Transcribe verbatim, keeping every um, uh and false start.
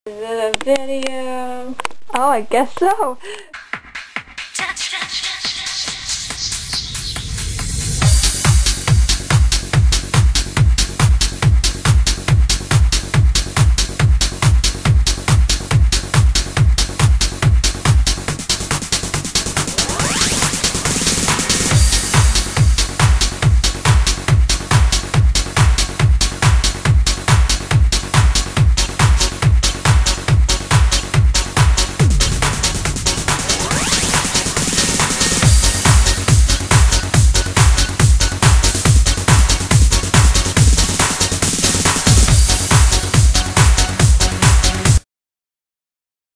Is it a video? Oh, I guess so.